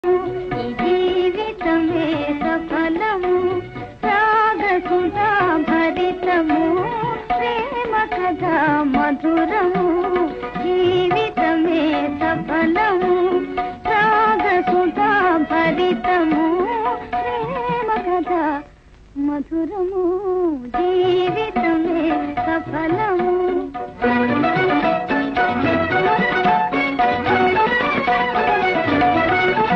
ఈ జీవితమే సఫలము రాగసుధా భరితము ప్రేమ కథ మధురము జీవితమే సఫలము రాగసుధా భరితము ప్రేమ కథ మధురము జీవితమే సఫలము